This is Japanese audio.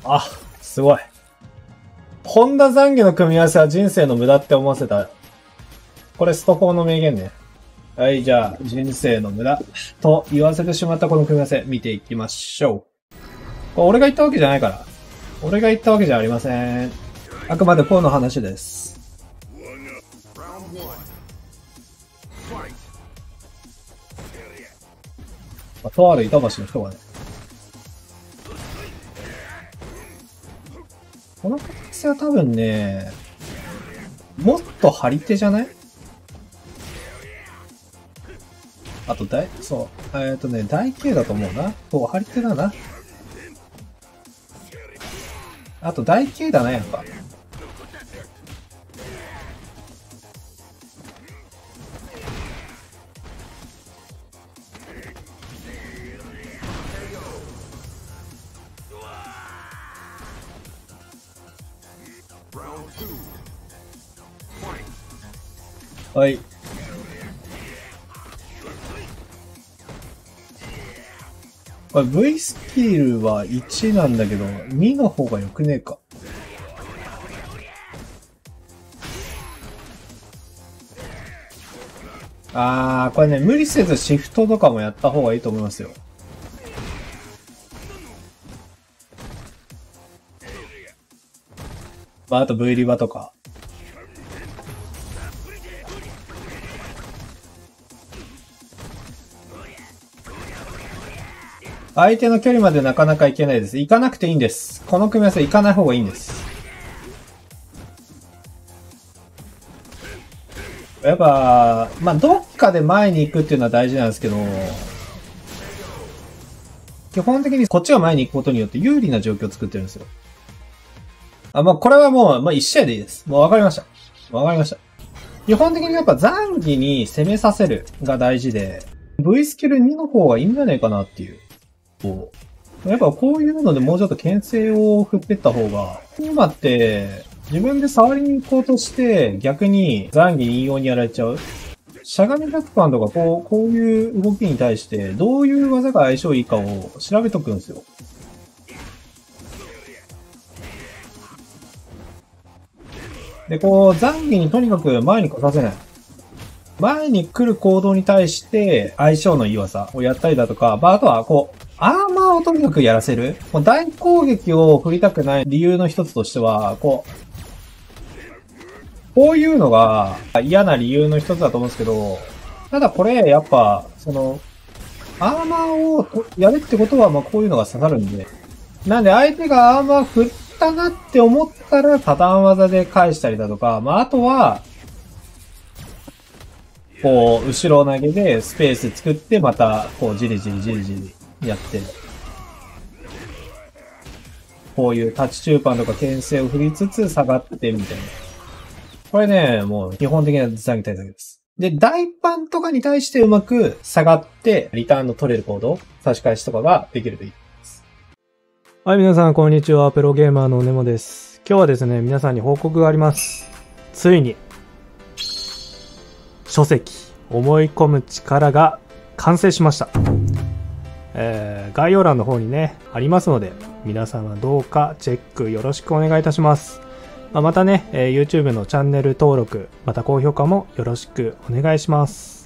あ、すごい。本田懺悔の組み合わせは人生の無駄って思わせた。これスト4の名言ね。はい、じゃあ、人生の無駄と言わせてしまったこの組み合わせ、見ていきましょう。これ俺が言ったわけじゃないから。俺が言ったわけじゃありません。あくまでこうの話です。まあ、とある板橋の人がね。この形は多分ね、もっと張り手じゃない？あとそう。台形だと思うな。そう、張り手だな。あと台形だな、やっぱ。はい。これ V スキルは1なんだけど、2の方が良くねえか。これね、無理せずシフトとかもやった方がいいと思いますよ。まあ、あと V リバとか。相手の距離までなかなか行けないです。行かなくていいんです。この組み合わせ行かない方がいいんです。やっぱ、まあ、どっかで前に行くっていうのは大事なんですけど、基本的にこっちが前に行くことによって有利な状況を作ってるんですよ。まあ、これはもう、1試合でいいです。もうわかりました。わかりました。基本的にやっぱ残機に攻めさせるが大事で、V スキル2の方がいいんじゃないかなっていう。やっぱこういうのでもうちょっと牽制を振ってった方が、今って自分で触りに行こうとして逆に残機に異様にやられちゃう。しゃがみ逆パンとかこういう動きに対してどういう技が相性いいかを調べとくんですよ。で、残機にとにかく前に来させない。前に来る行動に対して相性のいい技をやったりだとか、あとはアーマーをとにかくやらせる。大攻撃を振りたくない理由の一つとしては、こういうのが嫌な理由の一つだと思うんですけど、ただこれ、やっぱ、アーマーをやるってことは、こういうのが刺さるんで。なんで相手がアーマー振ったなって思ったら、パターン技で返したりだとか、あとは、後ろ投げでスペース作って、また、じりじりやって、こういうタッチ中盤とか牽制を振りつつ下がってみたいな。これね、もう基本的な残機対策です。で、大パンとかに対してうまく下がって、リターンの取れる行動、差し返しとかができるといいです。 はい、皆さんこんにちは。プロゲーマーのネモです。今日はですね、皆さんに報告があります。ついに、書籍、思い込む力が完成しました。概要欄の方にね、ありますので、皆さんはどうかチェックよろしくお願いいたします。またね、YouTube のチャンネル登録、また高評価もよろしくお願いします。